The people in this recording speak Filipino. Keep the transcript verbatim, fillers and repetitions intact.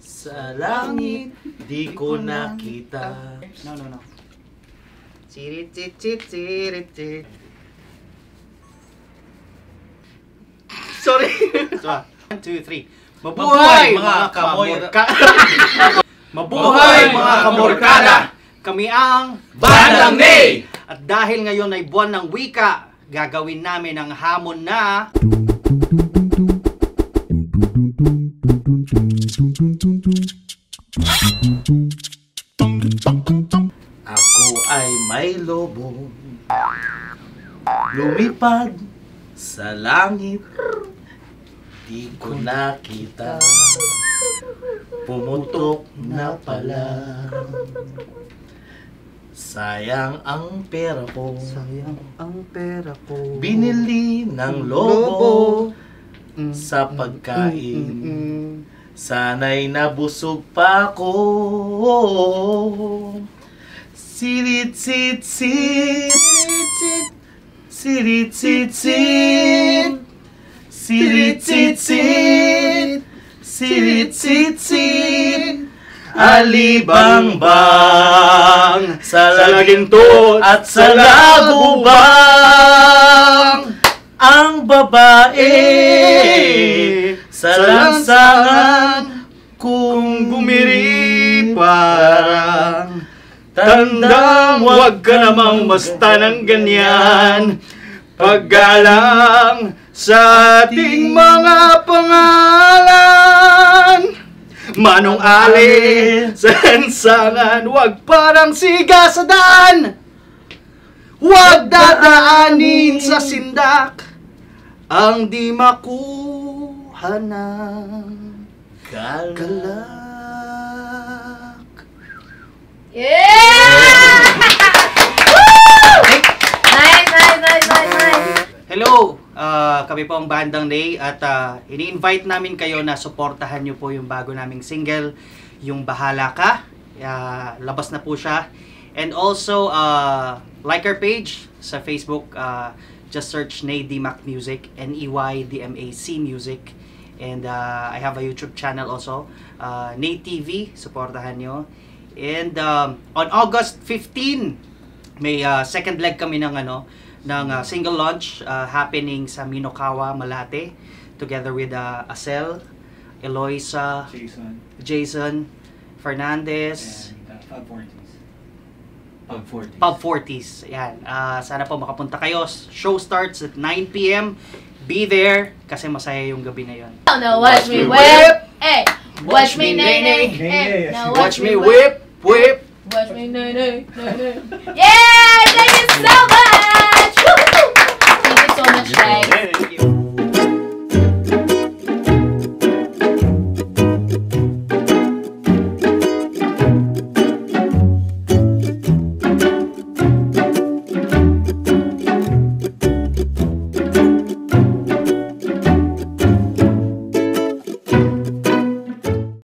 Sa langit, di ko nakita. No, no, no. Sirit-sit-sit-sirit-sit. Sorry. One, two, three. Mabuhay mga kamorka. Mabuhay mga kamorkada. Kami ang Bandang Nay! At dahil ngayon ay buwan ng wika, gagawin namin ang hamon na Ako ay may lobo, lumipad sa langit, di ko nakita, pumutok na pala. Sayang ang pera ko, sayang ang pera ko. binili ng lobo sa pagkain. Sana'y nabusog pa ako. Sirit sit sit Sirit sit sit Sirit sit sit Sirit sit sit Alibang-bang sa laginto at sa lagubang, ang babae sa lansangan kung gumiri parang tandang wag ka namang basta ng ganyan, paggalang sa ating mga pangalan. Manong Ali sa lansangan, wag parang siga sa daan, wag dadaanin sa sindak ang di makuha ng galak. Yeah! Woo! Nice, nice, nice, nice, nice. Hello! Uh, kami po ang Bandang Nay at uh, ini-invite namin kayo na suportahan nyo po yung bago naming single, yung Bahala Ka. Uh, labas na po siya. And also, uh, like our page sa Facebook, uh, just search Nay D Mac Music, N E Y D M A C Music. And uh, I have a YouTube channel also, uh, Nay T V, suportahan nyo. And um, on August fifteenth, may uh, second leg kami ng ano, ng uh, single launch uh, happening sa Minokawa, Malate, together with uh, Asel, Eloisa, Jason, Jason Fernandez, and uh, Pub forties. Pub forties. Pub forties. Ayan. Uh, sana po makapunta kayo. Show starts at nine p m Be there kasi masaya yung gabi na yun. Oh, no, watch me whip. Hey, watch me nay nay. Hey, now Watch me whip, whip. Watch me nay nay nay nay. Yeah, thank you so much.